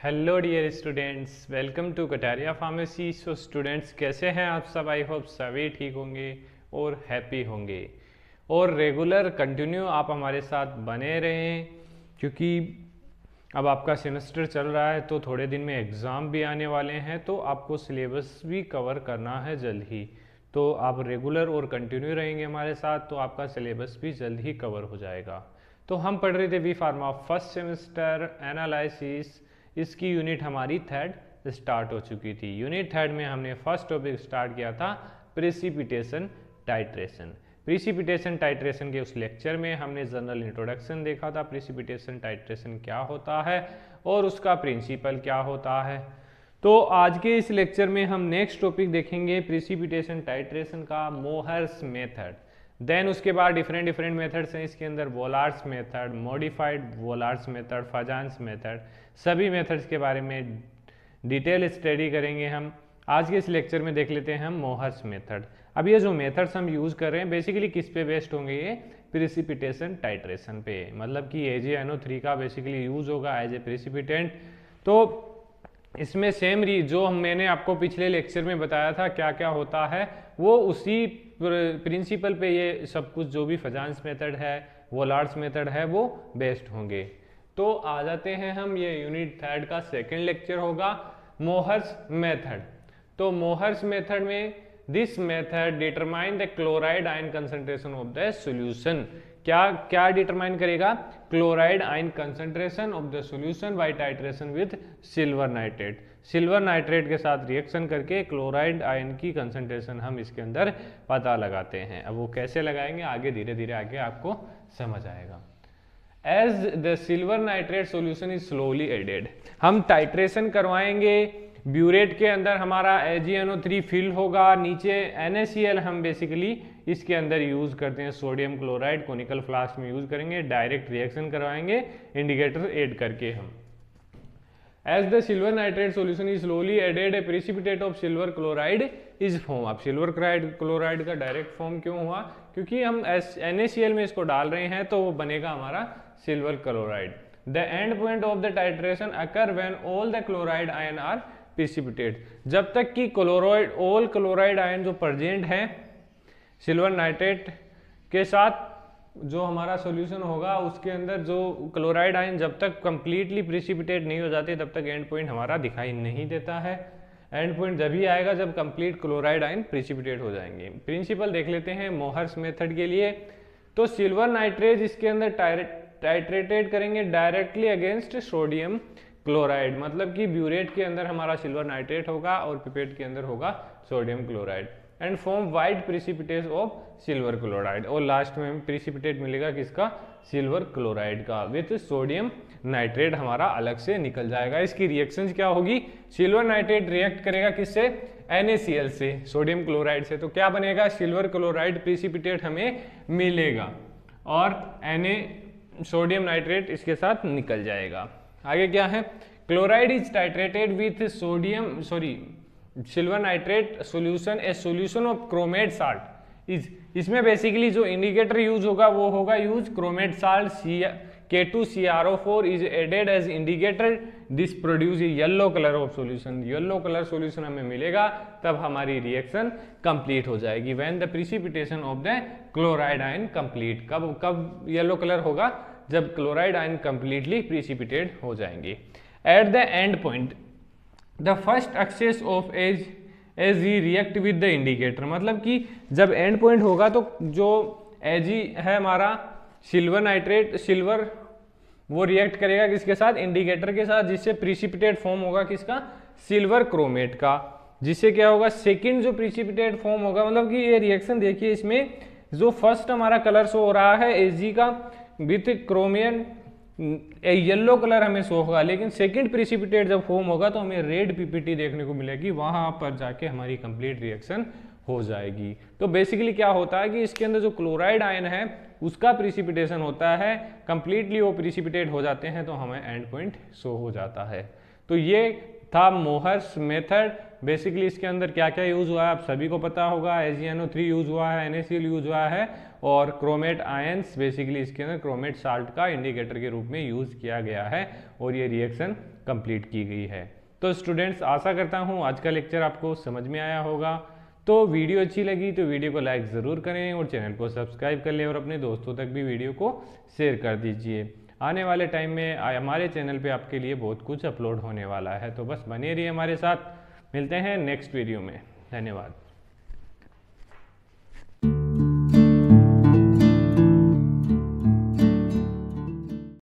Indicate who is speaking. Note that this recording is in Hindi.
Speaker 1: Hello dear students, welcome to Kataria pharmacy. So students, कैसे हैं आप सब? आई होप सभी ठीक होंगे और हैप्पी होंगे और रेगुलर कंटिन्यू आप हमारे साथ बने रहें, क्योंकि अब आपका सेमेस्टर चल रहा है तो थोड़े दिन में एग्ज़ाम भी आने वाले हैं, तो आपको सिलेबस भी कवर करना है जल्द ही। तो आप रेगुलर और कंटिन्यू रहेंगे हमारे साथ तो आपका सिलेबस भी जल्द ही कवर हो जाएगा। तो हम पढ़ रहे थे B pharma first semester analysis. इसकी यूनिट हमारी थर्ड स्टार्ट हो चुकी थी। यूनिट थर्ड में हमने फर्स्ट टॉपिक स्टार्ट किया था प्रेसिपिटेशन टाइट्रेशन। प्रेसिपिटेशन टाइट्रेशन के उस लेक्चर में हमने जनरल इंट्रोडक्शन देखा था, प्रेसिपिटेशन टाइट्रेशन क्या होता है और उसका प्रिंसिपल क्या होता है। तो आज के इस लेक्चर में हम नेक्स्ट टॉपिक देखेंगे प्रेसिपिटेशन टाइट्रेशन का मोहर्स मेथड। देन उसके बाद डिफरेंट मेथड्स हैं इसके अंदर, Volhard's method, modified Volhard's method, Fajans method, सभी मेथड्स के बारे में डिटेल स्टडी करेंगे हम। आज के इस लेक्चर में देख लेते हैं हम मोहर्स मेथड। अब ये जो मेथड्स हम यूज़ कर रहे हैं बेसिकली किस पे बेस्ड होंगे? ये प्रेसिपिटेशन टाइट्रेशन पे, मतलब कि AgNO3 का बेसिकली यूज़ होगा एज ए प्रेसिपिटेंट। तो इसमें सेम जो मैंने आपको पिछले लेक्चर में बताया था क्या क्या होता है, वो उसी प्रिंसिपल पे ये सब कुछ जो भी फजान्स मेथड है, वोलार्स मेथड है, वो बेस्ड होंगे। तो आ जाते हैं हम, ये यूनिट थर्ड का सेकेंड लेक्चर होगा मोहर्स मेथड। तो मोहर्स मेथड में this method determine the chloride ion concentration of the solution. क्या डिटरमाइन करेगा? Chloride ion concentration of the solution by titration with silver nitrate. Silver nitrate के साथ रिएक्शन करके क्लोराइड आयन की कंसंट्रेशन हम इसके अंदर पता लगाते हैं। अब वो कैसे लगाएंगे आगे धीरे धीरे आगे आपको समझ आएगा। As the silver nitrate solution is slowly added, हम टाइट्रेशन करवाएंगे, ब्यूरेट के अंदर हमारा AgNO3 फिल होगा, नीचे NaCl हम बेसिकली इसके अंदर यूज़ करते हैं, सोडियम क्लोराइड कोनिकल फ्लास्क में यूज़ करेंगे, डायरेक्ट रिएक्शन करवाएंगे इंडिकेटर ऐड करके हम। As the silver nitrate solution is slowly added, a precipitate of silver chloride is form. अब सिल्वर क्लोराइड का डायरेक्ट फॉर्म क्यों हुआ? क्योंकि हम NaCl में इसको डाल रहे हैं तो वो बनेगा हमारा silver chloride. The end point of the titration occur when all the chloride ion are precipitate, जब तक कि ऑल क्लोराइड आयन जो प्रेजेंट है सिल्वर नाइट्रेट के साथ जो हमारा सॉल्यूशन होगा उसके अंदर जो क्लोराइड आयन जब तक कंप्लीटली प्रेसिपिटेट नहीं हो जाते तब तक एंड पॉइंट हमारा दिखाई नहीं देता है। एंड पॉइंट जब ही आएगा जब कंप्लीट क्लोराइड आयन प्रेसिपिटेट हो जाएंगे। प्रिंसिपल देख लेते हैं मोहर्स मेथड के लिए। तो सिल्वर नाइट्रेट इसके अंदर टाइट्रेटेड करेंगे डायरेक्टली अगेंस्ट सोडियम क्लोराइड, मतलब कि ब्यूरेट के अंदर हमारा सिल्वर नाइट्रेट होगा और पिपेट के अंदर होगा sodium chloride, and form white precipitate of silver chloride, और लास्ट में हमें प्रेसिपिटेट मिलेगा किसका? सिल्वर क्लोराइड का, विथ सोडियम नाइट्रेट हमारा अलग से निकल जाएगा। इसकी रिएक्शन क्या होगी? सिल्वर नाइट्रेट रिएक्ट करेगा किससे? NaCl से, सोडियम क्लोराइड से। तो क्या बनेगा? सिल्वर क्लोराइड प्रेसिपिटेट हमें मिलेगा और सोडियम नाइट्रेट इसके साथ निकल जाएगा। आगे क्या है? Chloride is titrated with silver nitrate solution, a solution of chromate salt is. इसमें बेसिकली जो इंडिकेटर यूज होगा वो होगा use chromate salt K2CrO4 is added as indicator, this produce yellow colour of solution. Yellow colour solution हमें मिलेगा तब हमारी रिएक्शन कंप्लीट हो जाएगी। When the precipitation of the chloride ion complete, कब येलो कलर होगा? जब क्लोराइड आयन कंप्लीटली प्रेसिपिटेट हो जाएंगे। At the end point the first excess of Ag react with the indicator, मतलब कि जब एंड पॉइंट होगा तो जो Ag है हमारा सिल्वर नाइट्रेट, सिल्वर वो रिएक्ट करेगा किसके साथ? इंडिकेटर के साथ, जिससे प्रेसिपिटेट फॉर्म होगा किसका? सिल्वर क्रोमेट का, जिससे क्या होगा? सेकंड जो प्रेसिपिटेट फॉर्म होगा, मतलब कि ये रिएक्शन देखिए, इसमें जो फर्स्ट हमारा कलर शो हो रहा है Ag का विथ क्रोमियन येलो कलर हमें शो होगा, लेकिन सेकंड प्रेसिपिटेट जब फॉर्म होगा तो हमें रेड PPT देखने को मिलेगी, वहां पर जाके हमारी कंप्लीट रिएक्शन हो जाएगी। तो बेसिकली क्या होता है कि इसके अंदर जो क्लोराइड आयन है उसका प्रेसिपिटेशन होता है, कंप्लीटली वो प्रेसिपिटेट हो जाते हैं तो हमें एंड पॉइंट शो हो जाता है। तो ये था मोहर्स मेथड बेसिकली इसके अंदर क्या क्या यूज़ हुआ है आप सभी को पता होगा। AgNO3 यूज़ हुआ है, NaCl यूज़ हुआ है और क्रोमेट आयंस बेसिकली इसके अंदर क्रोमेट साल्ट का इंडिकेटर के रूप में यूज़ किया गया है और ये रिएक्शन कंप्लीट की गई है। तो स्टूडेंट्स आशा करता हूँ आज का लेक्चर आपको समझ में आया होगा। तो वीडियो अच्छी लगी तो वीडियो को लाइक ज़रूर करें और चैनल को सब्सक्राइब कर लें और अपने दोस्तों तक भी वीडियो को शेयर कर दीजिए। आने वाले टाइम में हमारे चैनल पे आपके लिए बहुत कुछ अपलोड होने वाला है, तो बस बने रहिए हमारे साथ। मिलते हैं नेक्स्ट वीडियो में। धन्यवाद।